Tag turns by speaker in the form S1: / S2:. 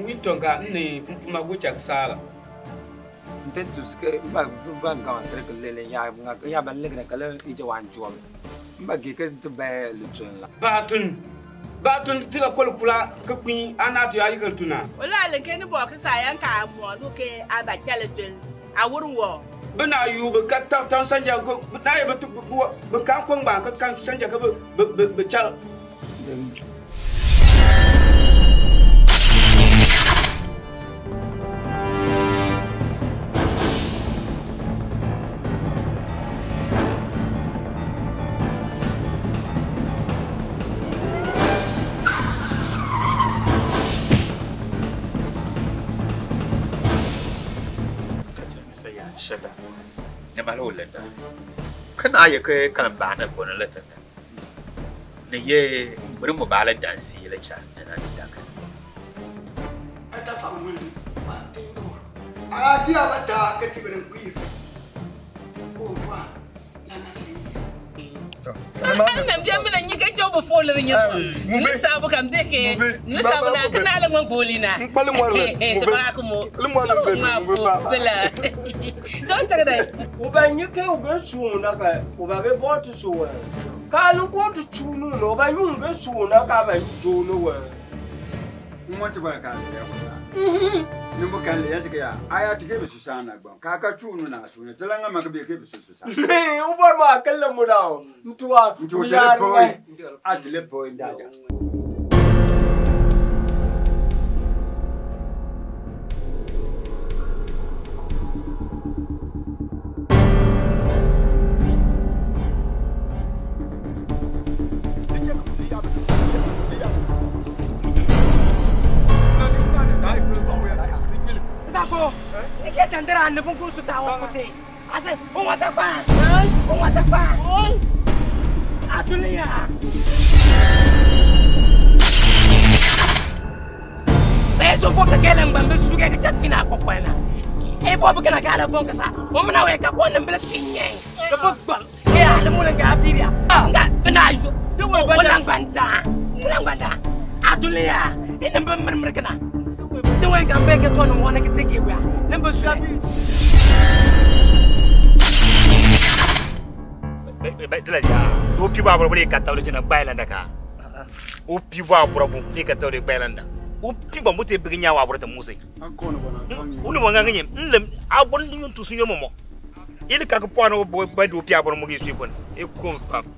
S1: wintonga ni mpuma wuchak sala.
S2: Tentus ke bang kan circle le ya ban le kala ije wan jual mbagi ke to be lutun la batun tila kula ke kwi anatu ayi tuna
S3: wala le ken bo ka sayan ka mo lu ke aba kala tun awurun wo
S1: bana yu be ka tan sanja ko na ye be kan ko ba ka kan sanja ka be chal
S4: Shada. Nyamala ulenda. Kana ya kai kan ba na ko na latan. Ne ye bari mu bala dansi la cha na da ka.
S5: Ata fa mun ba te yo. A dia ba ta ka ti ban ku. O ba. La na si.
S3: Ana biya mina nyika jobo folere nyaka. Ni sabu kam deke. Ni sabu na kana la mon bolina.
S6: Pale mo le.
S3: Te ba ko mo.
S6: Le mo le
S3: bela. Don't take that.
S7: Uba nyike ube suuna ka uba be botu suwa. Ka lu ko tu chunu no ba nyum be suuna ka ba jono wa.
S6: Mo ti ba ka le. Ni mo kan le ya ti ya. Aya ti ke be su sana gba. Ka ka chunu na su ne. Telanga ma ka be ke be su sana.
S7: Uba ma kala mo dawo. Mtuwa.
S6: Mtuwa boy. Atile boy ndaja.
S7: Tendera anda pun kurus tahu kote. Ase, umata pa. Umata pa. Atulia. Beso po kakelang bambe suge ke chat pina ko kwena. E po bukana kala bon kasa. O mna we ka ko nembele kinyeng. Ke bukbal. E ala mo lang apiria. Nga benayo. Walang banda. Walang banda. Atulia. Ina bammer kana. The way I beg it on one I can take it. Number seven.
S4: So people are probably Catholic in a Bailanda. Oh, people are probably Catholic Bailanda. Oh, people would take bringing our water music. Only one again. I want you to see your mama. In the Cacapuano boy by the Piabon Mogis, you can come.